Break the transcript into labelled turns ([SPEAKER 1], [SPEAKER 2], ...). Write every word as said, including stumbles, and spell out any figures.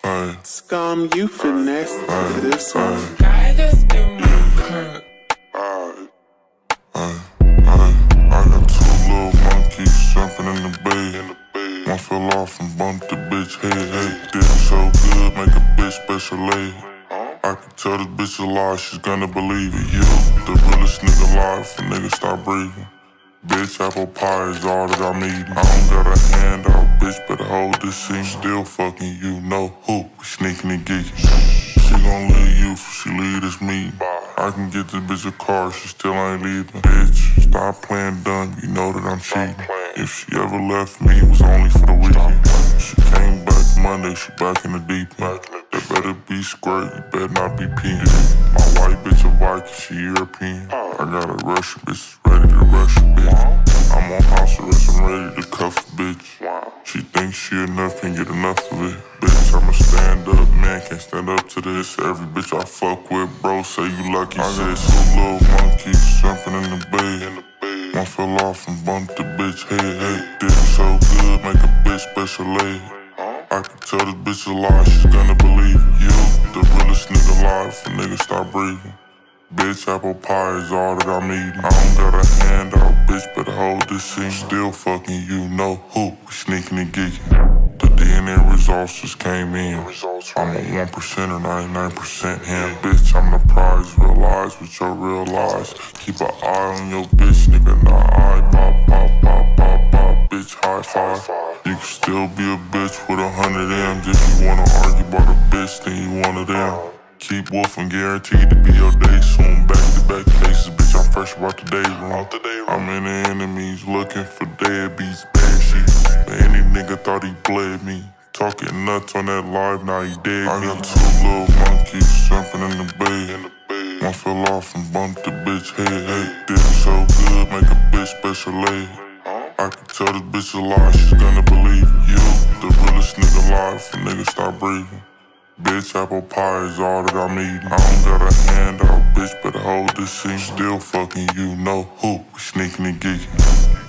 [SPEAKER 1] Hey.
[SPEAKER 2] Scum, you finesse to this one.
[SPEAKER 3] I just do my crack.
[SPEAKER 1] Hey, hey, I got two little monkeys jumping in the bed. One fell off and bumped the bitch head. Hey, did so good, make a bitch special ed. I can tell this bitch a lie, she's gonna believe it. You, the realest nigga alive, if a nigga stop breathing. Bitch, apple pie is all that I'm eating. I don't got a handout, bitch, better hold this scene. Still fucking you, know who, we sneaking and geeking. She gon' leave you if she leave this meeting. I can get this bitch a car, she still ain't leaving. Bitch, stop playing dumb, you know that I'm cheating. If she ever left me, it was only for the weekend. She came back Monday, she back in the deep end. That better be squirt, you better not be peeing. My white bitch a Viking, she European. I got a Russian bitch ready to rush a bitch. I'm on house arrest, I'm ready to cuff a bitch. She thinks she enough, can't get enough of it. Bitch, I'm a stand up man, can't stand up to this. Every bitch I fuck with, bro, say you lucky. I got two little monkeys jumping in the bed. One fell off and bumped the bitch head. Hey, did so good, make a bitch special ed. I can tell this bitch a lie, she's gonna believe it. You, the realest nigga alive, if a nigga stop breathing. Bitch, apple pie is all that I'm eating. I don't got a handout, bitch, better hold this scene. Still fucking you, know who, we sneaking and geeking. The D N A results just came in. I'm a one percent or ninety-nine percent him. Bitch, I'm the prize, real eyes with your real lies. Keep an eye on your bitch, nigga, not eye. Pop, pop, pop, pop, pop, bitch, high five. You can still be a bitch with a hundred M's. If you wanna argue about a bitch, then you one of them. Keep wolfing, guaranteed to be your day soon. Back-to-back cases, bitch, I'm fresh about the day room. I'm in the enemies, looking for deadbeats, bad shit. But any nigga thought he bled me. Talking nuts on that live, now he dead. I got two little monkeys jumping in the bed. One fell off and bumped the bitch head. Hey, did so good, make a bitch special ed. I can tell this bitch a lie, she's gonna believe it. You, the realest nigga alive, if a nigga stop breathing. Bitch, apple pie is all that I'm eating. I don't got a handout, bitch, better hold this scene. Still fucking you, know who, we sneaking and geeking.